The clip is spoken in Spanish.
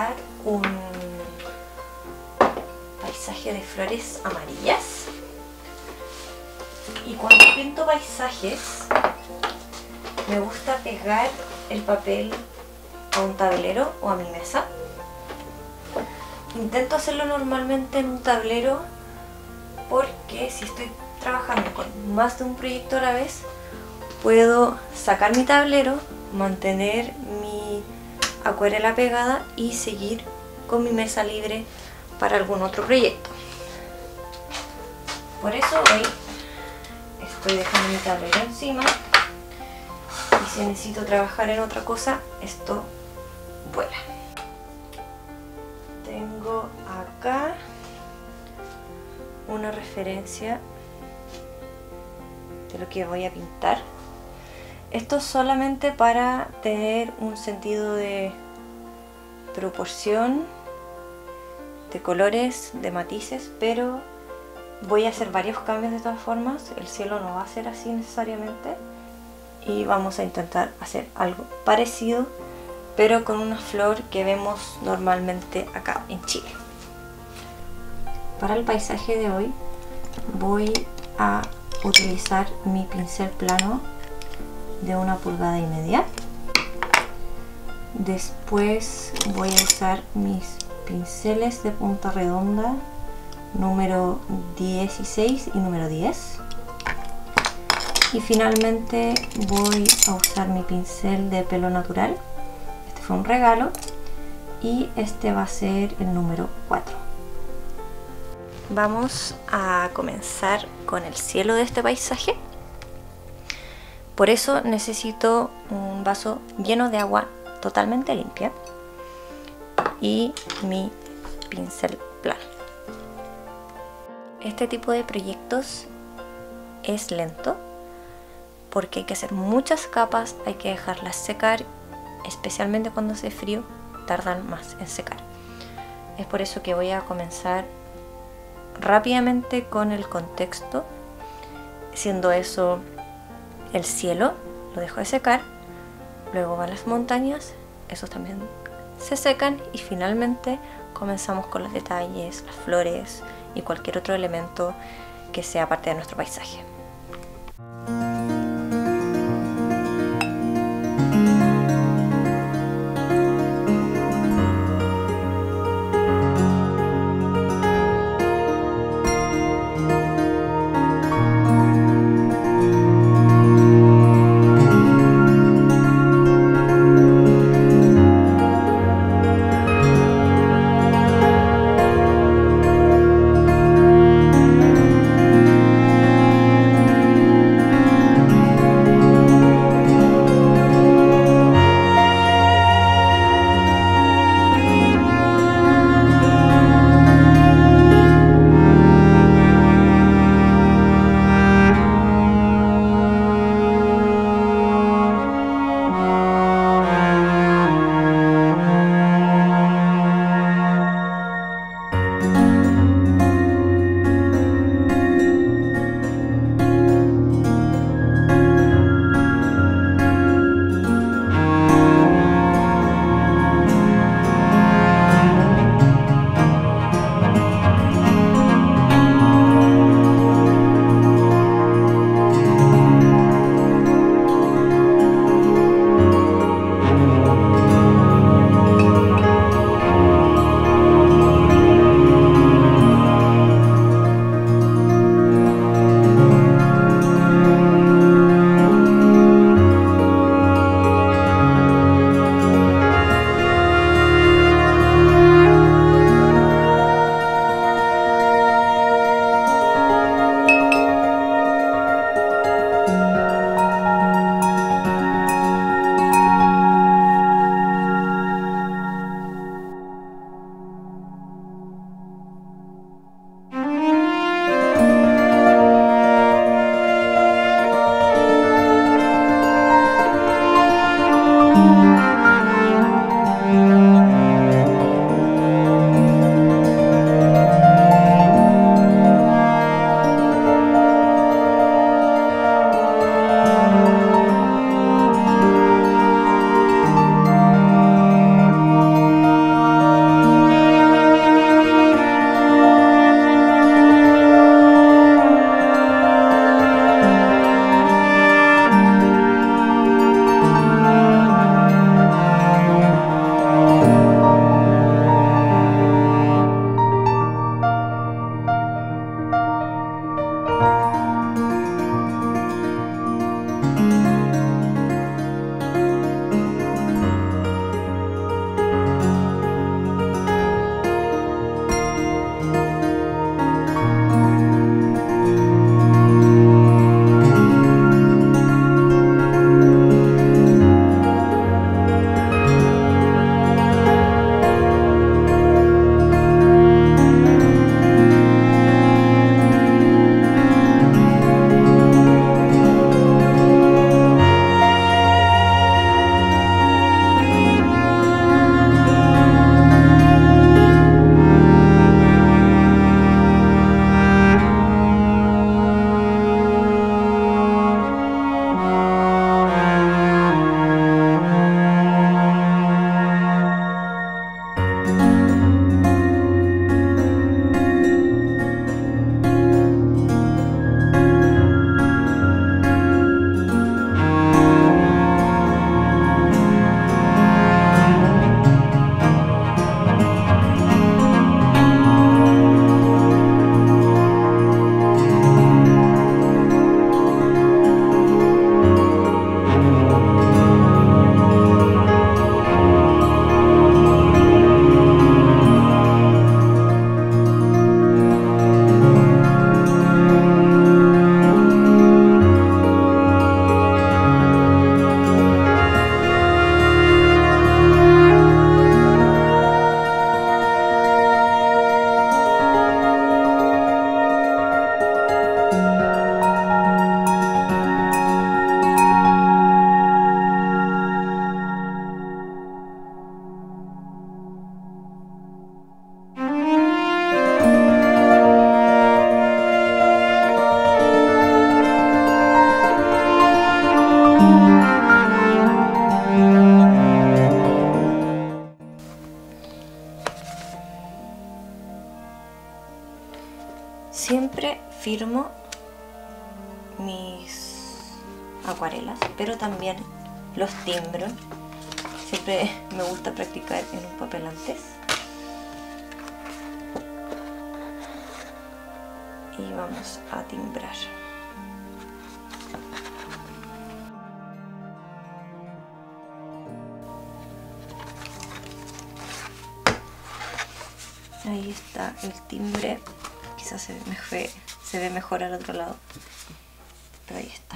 pintar un paisaje de flores amarillas. Y cuando pinto paisajes me gusta pegar el papel a un tablero o a mi mesa. Intento hacerlo normalmente en un tablero porque si estoy trabajando con más de un proyecto a la vez, puedo sacar mi tablero, mantener mi acuarela pegada y seguir con mi mesa libre para algún otro proyecto. Por eso hoy estoy dejando mi tablero encima y si necesito trabajar en otra cosa, esto vuela. Tengo acá una referencia de lo que voy a pintar. Esto es solamente para tener un sentido de proporción, de colores, de matices, pero voy a hacer varios cambios de todas formas. El cielo no va a ser así necesariamente y vamos a intentar hacer algo parecido, pero con una flor que vemos normalmente acá en Chile. Para el paisaje de hoy voy a utilizar mi pincel plano de 1,5 pulgadas. Después voy a usar mis pinceles de punta redonda número 16 y número 10. Y finalmente voy a usar mi pincel de pelo natural. Este fue un regalo y este va a ser el número 4. Vamos a comenzar con el cielo de este paisaje. Por eso necesito un vaso lleno de agua totalmente limpia y mi pincel plano. Este tipo de proyectos es lento porque hay que hacer muchas capas, hay que dejarlas secar, especialmente cuando hace frío, tardan más en secar. Es por eso que voy a comenzar rápidamente con el contexto, siendo eso el cielo, lo dejo de secar, luego van las montañas, esos también se secan y finalmente comenzamos con los detalles, las flores y cualquier otro elemento que sea parte de nuestro paisaje. Siempre firmo mis acuarelas, pero también los timbro. Siempre me gusta practicar en un papel antes. Y vamos a timbrar. Ahí está el timbre. Quizás se ve mejor al otro lado, pero ahí está.